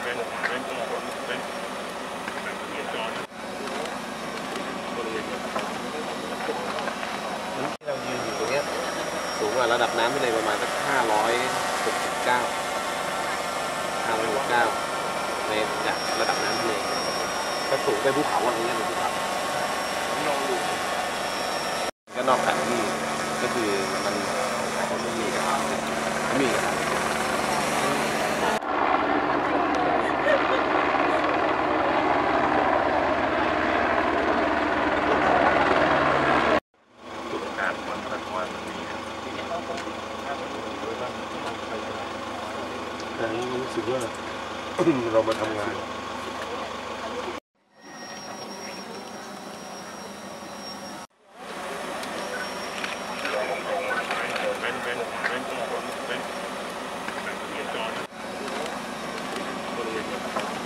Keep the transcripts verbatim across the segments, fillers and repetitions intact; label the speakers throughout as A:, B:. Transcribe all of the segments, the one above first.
A: เป็นเป็นเป็นแบบเรียนจอนบริเวณที่
B: เรายืนอยู่ตรงนี้สูงกว่าระดับน้ำทะเลประมาณสักห้าร้อยหกสิบเก้าห้าร้อยหกสิบเก้าเมตรจากระดับน้ำทะเลก็สูงไปภูเขาอะไรเงี้ยเป็นภูเขาลองดูก็นอกแผนที่ก็คือมันไม่มีครับไม่มีครับ
C: แต่รู้สึกว่า เรามาทำงาน
A: เป็นเป็นเป็นเป็นแบบเรียนจอนบริเวณที่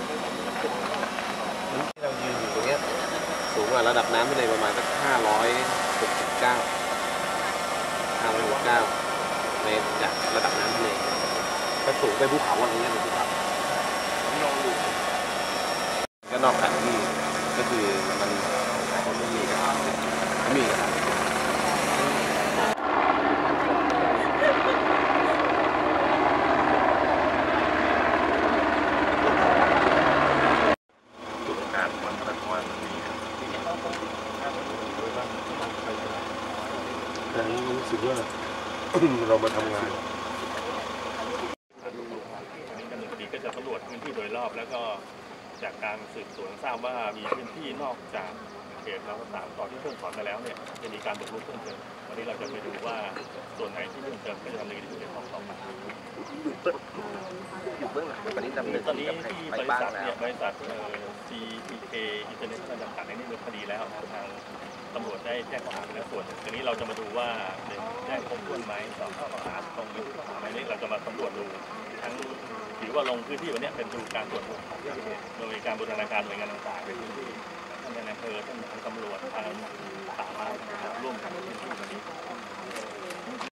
B: เรายืนอยู่ตรงนี้สูงกว่าระดับน้ำทะเลประมาณสักห้าร้อยหกสิบเก้าห้าร้อยหกสิบเก้าเมตรจากระดับน้ำทะเลก็สูงไปภูเขาอะไรเงี้ยเป็นภูเขาลองดูก็นอกแผนที่ก็คือมันไม่มีครับไม่มีครับ
A: จุดการวันพระวันนี้
C: แต่รู้สึกว่า เรามาทำงาน
A: ดำเนินคดีก็จะสำรวจพื้นที่โดยรอบแล้วก็จากการสืบสวนทราบว่ามีพื้นที่นอกจากเขตเราสามต่อที่เพิ่งถอนมาแล้วเนี่ยจะมีการบุกรุกเพิ่มเติมวันนี้เราจะไปดูว่าส่วนไหนที่เพิ่มเติมก็จะดำเนินคดีในข้อต่อไป
B: อยู่เบื้องหลังตอนนี้ดำเนิน
A: ตอนนี้ที่บริษัทเนี่ยบริษัท ซี พี เค อินเตอร์เนชั่นแนลจำกัดในนี้เป็นคดีแล้วทางตำรวจได้แจ้งข้อหาไปแล้วส่วนหนึ่งทีนี้เราจะมาดูว่าหนึ่งแจ้งครบถ้วนไหมสองข้อหาตรงหรือข้อหาไหมนี่เราจะมาสำรวจดูทั้งถือว่าลงพื้นที่วันนี้เป็นดูการตรวจสอบโดยการบูรณาการหน่วยงานต่างๆในพื้นที่ท่านในอำเภอท่านทางตำรวจทางป่าไม้ร่วมกันในพื้นที่วันนี้